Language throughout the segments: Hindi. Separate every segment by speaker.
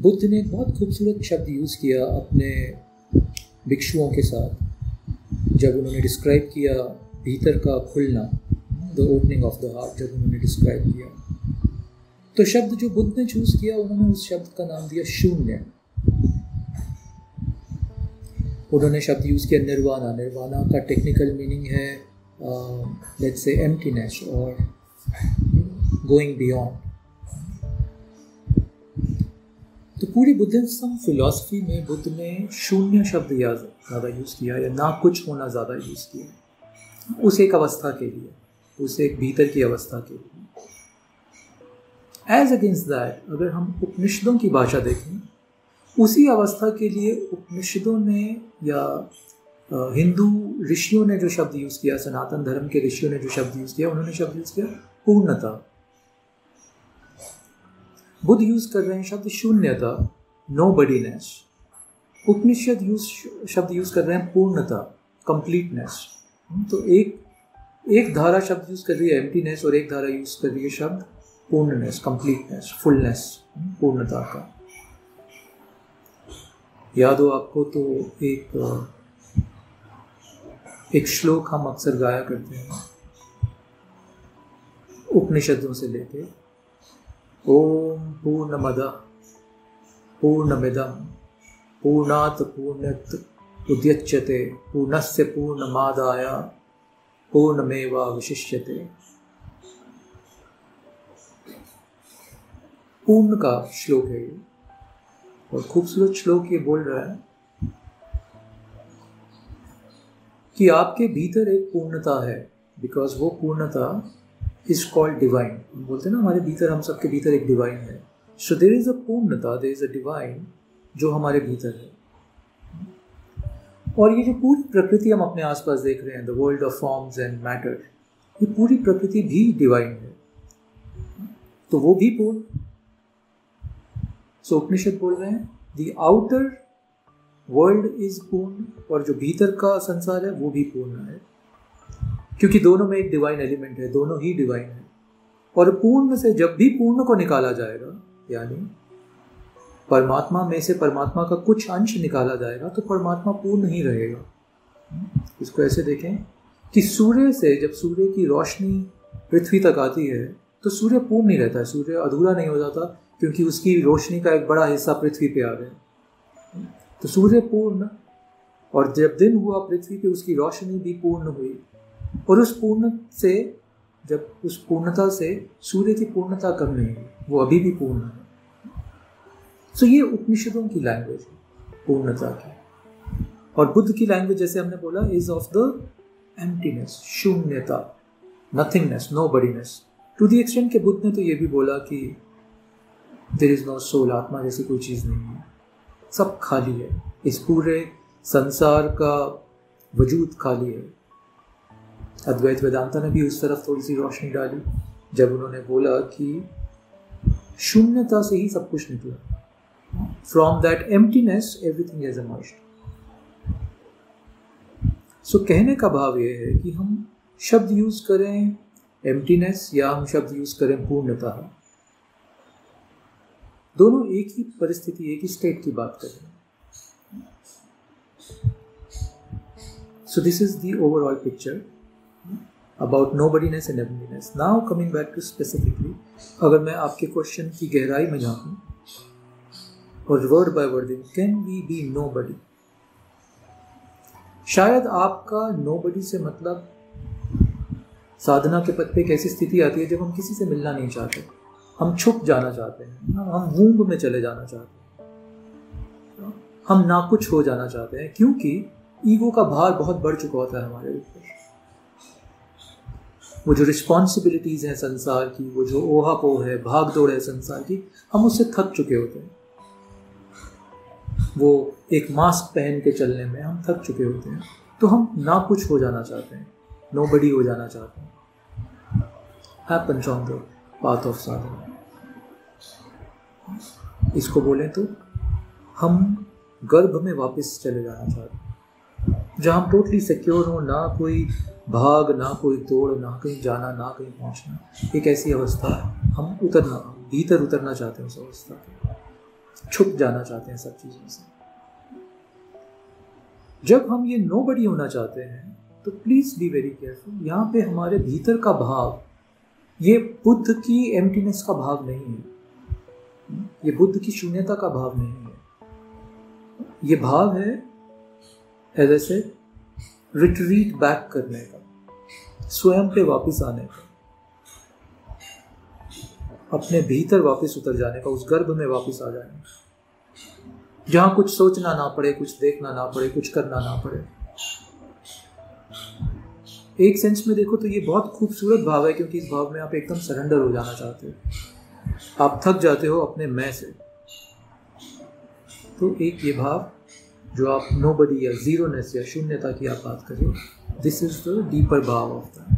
Speaker 1: बुद्ध ने एक बहुत खूबसूरत शब्द यूज़ किया अपने भिक्षुओं के साथ जब उन्होंने डिस्क्राइब किया भीतर का खुलना, the opening of the heart, जब उन्होंने डिस्क्राइब किया तो शब्द जो बुद्ध ने चूज़ किया उन्होंने उस शब्द का नाम दिया शून्य। उन्होंने शब्द यूज़ किया निर्वाणा। निर्वाणा का टेक्निकल मीनिंग है लेट्स से एम्प्टीनेस और गोइंग बियॉन्ड। तो पूरी बुद्धिज्म फिलॉसफी में बुद्ध ने शून्य शब्द ज़्यादा यूज़ किया या ना कुछ होना ज़्यादा यूज़ किया उस एक अवस्था के लिए, उस एक भीतर की अवस्था के लिए। एज अगेंस्ट दैट अगर हम उपनिषदों की भाषा देखें, उसी अवस्था के लिए उपनिषदों ने या हिंदू ऋषियों ने जो शब्द यूज़ किया, सनातन धर्म के ऋषियों ने जो शब्द यूज़ किया, उन्होंने शब्द यूज़ किया पूर्णता। बुद्ध यूज़ कर रहे हैं शब्द शून्यता, नोबडीनेस। उपनिषद शब्द यूज़ कर रहे हैं पूर्णता, कंप्लीटनेस। तो एक धारा शब्द यूज़ कर रही है एम्प्टीनेस और एक धारा यूज़ कर रही है शब्द पूर्णनेस, कंप्लीटनेस, फुलनेस, पूर्णता का। याद हो आपको तो एक श्लोक हम अक्सर गाया करते हैं उपनिषदों से लेके, ओम पूर्णमदः पूर्णमिदं पूर्णात् पूर्णत उद्यच्यते पूर्णस्य पूर्णमादाय पूर्णमेवावशिष्यते। पूर्ण का श्लोक है ये और खूबसूरत श्लोक ये बोल रहा है कि आपके भीतर एक पूर्णता है, बिकॉज वो पूर्णता इज कॉल्ड डिवाइन। बोलते हैं ना हमारे भीतर, हम सबके भीतर एक डिवाइन है। सो देयर इज अ पूर्णता, देयर इज अ डिवाइन जो हमारे भीतर है। और ये जो पूरी प्रकृति हम अपने आसपास देख रहे हैं, the world of forms and matter, ये पूरी प्रकृति भी डिवाइन है, तो वो भी पूर्ण। सो उपनिषद बोल रहे हैं द आउटर वर्ल्ड इज पूर्ण और जो भीतर का संसार है वो भी पूर्ण है, क्योंकि दोनों में एक डिवाइन एलिमेंट है, दोनों ही डिवाइन है। और पूर्ण से जब भी पूर्ण को निकाला जाएगा, यानी परमात्मा में से परमात्मा का कुछ अंश निकाला जाएगा, तो परमात्मा पूर्ण ही रहेगा। इसको ऐसे देखें कि सूर्य से जब सूर्य की रोशनी पृथ्वी तक आती है तो सूर्य पूर्ण नहीं रहता है, सूर्य अधूरा नहीं हो जाता, क्योंकि उसकी रोशनी का एक बड़ा हिस्सा पृथ्वी पे आ गया। तो सूर्य पूर्ण, और जब दिन हुआ पृथ्वी पे उसकी रोशनी भी पूर्ण हुई, और उस पूर्ण से जब उस पूर्णता से सूर्य की पूर्णता कम नहीं हुई, वो अभी भी पूर्ण है। सो ये उपनिषदों की लैंग्वेज है पूर्णता की। और बुद्ध की लैंग्वेज जैसे हमने बोला इज ऑफ द एम्प्टीनेस, शून्यता, nothingness, nobodiness. To the extent के बुद्ध ने तो ये भी बोला कि देयर इज नो सोल, आत्मा जैसी कोई चीज़ नहीं है, सब खाली है, इस पूरे संसार का वजूद खाली है। अद्वैत वेदांता ने भी उस तरफ थोड़ी सी रोशनी डाली जब उन्होंने बोला कि शून्यता से ही सब कुछ निकला, from that emptiness everything is emerged. So कहने का भाव ये है कि हम शब्द यूज करें एम्प्टीनेस या हम शब्द यूज करें पूर्णता, दोनों एक ही परिस्थिति, एक ही स्टेट की बात कर रहे हैं। So this is the overall picture about nobodiness and emptiness. Now coming back to specifically, अगर मैं आपके क्वेश्चन की गहराई में जाऊँ और वर्ड बाय वर्ड देखूँ, कैन वी बी नोबडी? शायद आपका नोबडी से मतलब साधना के पद पे एक ऐसी स्थिति आती है जब हम किसी से मिलना नहीं चाहते, हम छुप जाना चाहते हैं, हम वूंग में चले जाना चाहते हैं, हम ना कुछ हो जाना चाहते हैं, क्योंकि ईगो का भार बहुत बढ़ चुका होता है हमारे ऊपर। वो जो रिस्पॉन्सिबिलिटीज़ हैं संसार की, वो जो ओहापोह है, भाग दौड़ है संसार की, हम उससे थक चुके होते हैं। वो एक मास्क पहन के चलने में हम थक चुके होते हैं, तो हम ना कुछ हो जाना चाहते हैं, नोबडी हो जाना चाहते हैं। Happens on the path of sadhana. इसको बोलें तो हम गर्भ में वापस चले जाना चाहते हैं, जहाँ हम टोटली सिक्योर हो, ना कोई भाग, ना कोई दौड़, ना कहीं जाना, ना कहीं पहुंचना। एक ऐसी अवस्था हम भीतर उतरना चाहते हैं उस अवस्था में। छुप जाना चाहते हैं सब चीज़ों से। जब हम ये नोबडी होना चाहते हैं तो प्लीज़ बी वेरी केयरफुल। यहाँ पे हमारे भीतर का भाव ये बुद्ध की एम्प्टीनेस का भाव नहीं है, ये बुद्ध की शून्यता का भाव नहीं है। ये भाव है as I said retreat back करने का, स्वयं पे वापस आने का, अपने भीतर वापस उतर जाने का, उस गर्भ में वापस आ जाने का, जहां कुछ सोचना ना पड़े, कुछ देखना ना पड़े, कुछ करना ना पड़े। एक सेंस में देखो तो ये बहुत खूबसूरत भाव है, क्योंकि इस भाव में आप एकदम सरेंडर हो जाना चाहते हो, आप थक जाते हो अपने मैं से। तो एक ये भाव जो आप नोबडी या जीरोनेस या शून्यता की आप बात करें, this is the deeper bhav of that.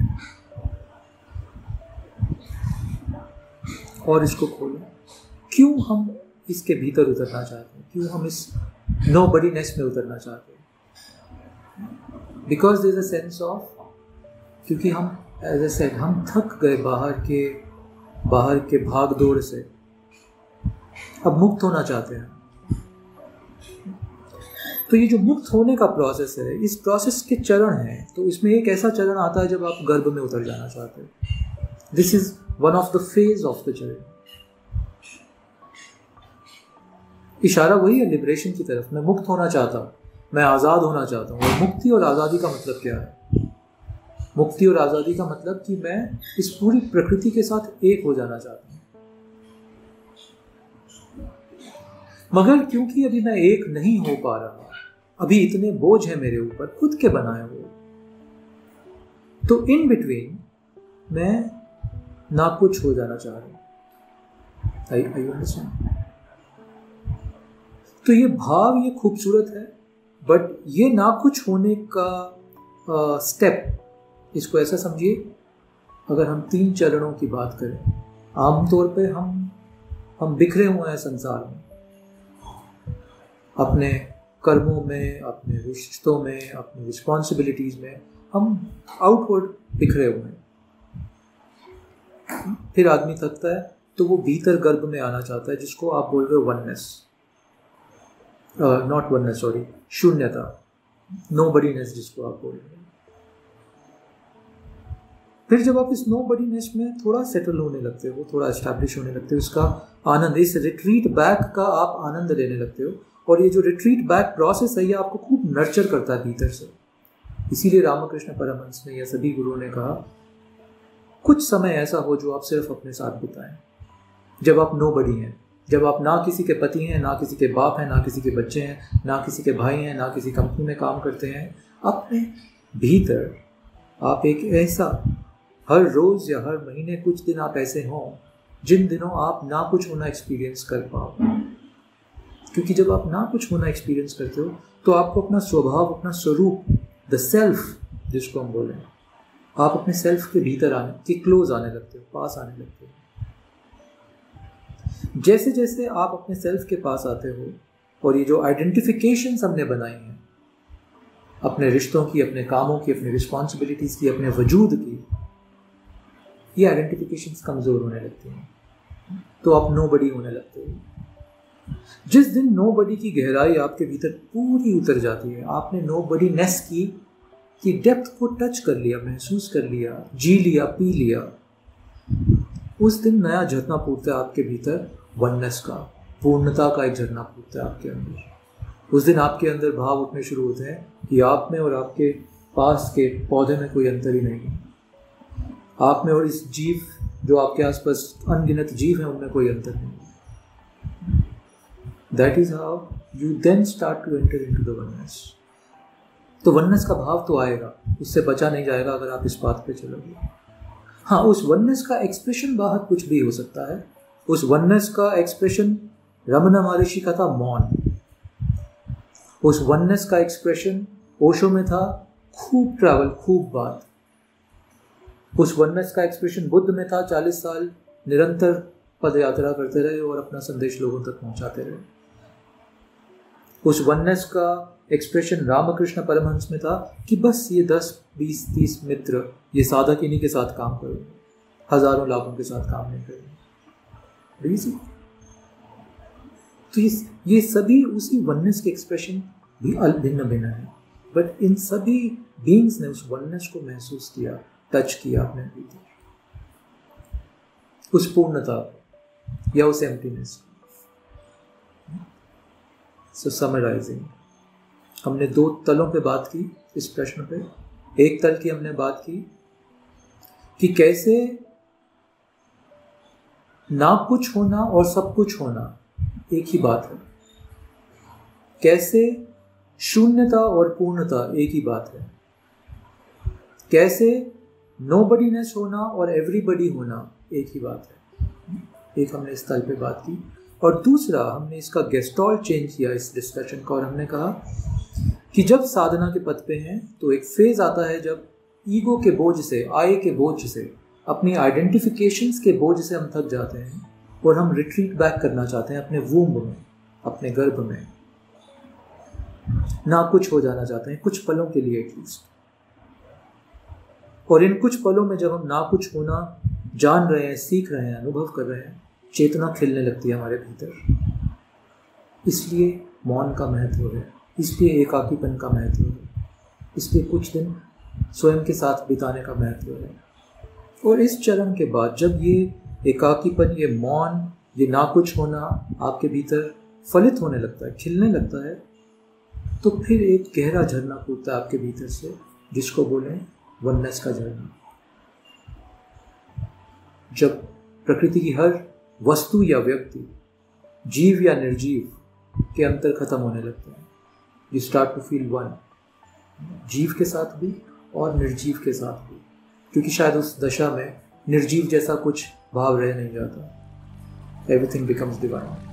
Speaker 1: और इसको खोलो, क्यों हम इसके भीतर उतरना चाहते हैं, क्यों हम इस नोबडीनेस में उतरना चाहते हैं? Because there is a sense of, क्योंकि हम एज ए सेड हम थक गए बाहर के भाग दौड़ से, अब मुक्त होना चाहते हैं। तो ये जो मुक्त होने का प्रोसेस है, इस प्रोसेस के चरण हैं। तो इसमें एक ऐसा चरण आता है जब आप गर्भ में उतर जाना चाहते हैं। This is one of the phase of the journey. इशारा वही है लिबरेशन की तरफ। मैं मुक्त होना चाहता हूँ, मैं आज़ाद होना चाहता हूँ। और मुक्ति और आज़ादी का मतलब क्या है? मुक्ति और आज़ादी का मतलब कि मैं इस पूरी प्रकृति के साथ एक हो जाना चाहता हूँ। मगर क्योंकि अभी मैं एक नहीं हो पा रहा, अभी इतने बोझ है मेरे ऊपर खुद के बनाए हुए, तो इन बिटवीन मैं ना कुछ हो जाना चाह रहा हूं। I understand? तो ये भाव ये खूबसूरत है, बट ये ना कुछ होने का स्टेप, इसको ऐसा समझिए, अगर हम 3 चरणों की बात करें, आमतौर पे हम बिखरे हुए हैं संसार में, अपने कर्मों में, अपने रिश्तों में, अपनी रिस्पॉन्सिबिलिटीज में हम आउटवर्ड बिखरे हुए हैं। फिर आदमी थकता है तो वो भीतर गर्भ में आना चाहता है, जिसको आप बोल रहे हो वननेस, नॉट वननेस, सॉरी, शून्यता, नोबडीनेस जिसको आप बोल रहे हो। फिर जब आप इस नोबडीनेस में थोड़ा सेटल होने लगते हो, थोड़ा एस्टैब्लिश होने लगते हो, इसका आनंद, इस रिट्रीट बैक का आप आनंद लेने लगते हो। और ये जो रिट्रीट बैक प्रोसेस है, ये आपको खूब नर्चर करता है भीतर से। इसीलिए रामकृष्ण परमहंस ने या सभी गुरुओं ने कहा, कुछ समय ऐसा हो जो आप सिर्फ अपने साथ बिताएं, जब आप नोबडी हैं, जब आप ना किसी के पति हैं, ना किसी के बाप हैं, ना किसी के बच्चे हैं, ना किसी के भाई हैं, ना किसी कंपनी में काम करते हैं। अपने भीतर आप एक ऐसा, हर रोज या हर महीने कुछ दिन आप ऐसे हों जिन दिनों आप ना कुछ होना एक्सपीरियंस कर पाओ। क्योंकि जब आप ना कुछ होना एक्सपीरियंस करते हो तो आपको अपना स्वभाव, अपना स्वरूप, द सेल्फ जिसको हम बोलें, आप अपने सेल्फ के भीतर आने के क्लोज आने लगते हो, पास आने लगते हो। जैसे जैसे आप अपने सेल्फ के पास आते हो, और ये जो आइडेंटिफिकेशंस हमने बनाई हैं अपने रिश्तों की, अपने कामों की, अपने रिस्पॉन्सिबिलिटीज की, अपने वजूद की, ये आइडेंटिफिकेशंस कमजोर होने लगती हैं, तो आप नोबडी होने लगते हो। जिस दिन नोबडी की गहराई आपके भीतर पूरी उतर जाती है, आपने नोबडीनेस की डेप्थ को टच कर लिया, महसूस कर लिया, जी लिया, पी लिया, उस दिन नया झरना फूटता है आपके भीतर, वननेस का, पूर्णता का एक झरना फूटता है आपके अंदर। उस दिन आपके अंदर भाव उठने शुरू होते हैं कि आप में और आपके पास के पौधे में कोई अंतर ही नहीं है, आप में और इस जीव जो आपके आसपास अनगिनत जीव हैं उनमें कोई अंतर नहीं है। That is how you then start to enter into the oneness. तो वननेस का भाव तो आएगा, उससे बचा नहीं जाएगा अगर आप इस बात पे चलोगे। हाँ, उस वननेस का एक्सप्रेशन बाहर कुछ भी हो सकता है। उस वननेस का एक्सप्रेशन रमना महर्षि का था मौन। उस वननेस का एक्सप्रेशन ओशो में था खूब ट्रैवल, खूब बात। उस वननेस का एक्सप्रेशन बुद्ध में था 40 साल निरंतर पद यात्रा करते रहे और अपना संदेश लोगों तक पहुंचाते रहे। उस वननेस का एक्सप्रेशन रामकृष्ण परमहंस में था कि बस ये 10, 20, 30 मित्र, ये साधक इन्हीं के साथ काम करो, हजारों लाखों के साथ काम नहीं करेंगे। तो ये सभी उसी वननेस के एक्सप्रेशन भी भिन्न भिन्न है, बट इन सभी बीइंग्स ने उस वननेस को महसूस किया, टच किया अपने भीतर, उस पूर्णता या उस एम्प्टीनेस। सो समराइजिंग, हमने 2 तलों पे बात की इस प्रश्न पे। एक तल की हमने बात की कि कैसे ना कुछ होना और सब कुछ होना एक ही बात है, कैसे शून्यता और पूर्णता एक ही बात है, कैसे नोबडीनेस होना और एवरीबडी होना एक ही बात है। एक हमने इस तल पे बात की। और दूसरा हमने इसका गेस्टॉल्ट चेंज किया इस डिस्कशन का, और हमने कहा कि जब साधना के पथ पे हैं तो एक फेज आता है जब ईगो के बोझ से, आय के बोझ से, अपनी आइडेंटिफिकेशंस के बोझ से हम थक जाते हैं और हम रिट्रीट बैक करना चाहते हैं अपने वूम्ब में, अपने गर्भ में, ना कुछ हो जाना चाहते हैं कुछ पलों के लिए एटलीस्ट। और इन कुछ पलों में जब हम ना कुछ होना जान रहे हैं, सीख रहे हैं, अनुभव कर रहे हैं, चेतना खिलने लगती है हमारे भीतर। इसलिए मौन का महत्व है, इसलिए एकाकीपन का महत्व है, इसलिए कुछ दिन स्वयं के साथ बिताने का महत्व है। और इस चरण के बाद जब ये एकाकीपन, ये मौन, ये ना कुछ होना आपके भीतर फलित होने लगता है, खिलने लगता है, तो फिर एक गहरा झरना कूदता है आपके भीतर से, जिसको बोलें वननेस का झरना। जब प्रकृति की हर वस्तु या व्यक्ति, जीव या निर्जीव के अंतर खत्म होने लगते हैं, you start to feel one, जीव के साथ भी और निर्जीव के साथ भी, क्योंकि शायद उस दशा में निर्जीव जैसा कुछ भाव रह नहीं जाता। Everything becomes divine.